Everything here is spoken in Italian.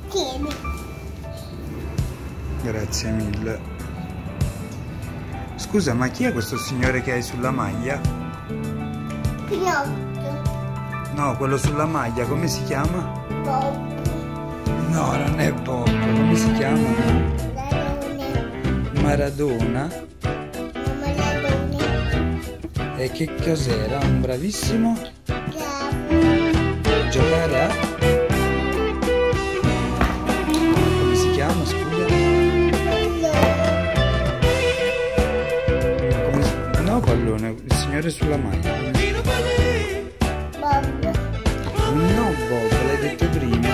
Tieni. Grazie mille. Scusa, ma chi è questo signore che hai sulla maglia? Pinocchio. No, quello sulla maglia, come si chiama? Bob. No, non è Bob, come si chiama? Leone. Maradona. Mamma Leone. E che cos'era? Un bravissimo? Bravo. Giocare a? Come si chiama, scusa? No, pallone, il signore sulla maglia. Bob. No, Bob, l'hai detto prima.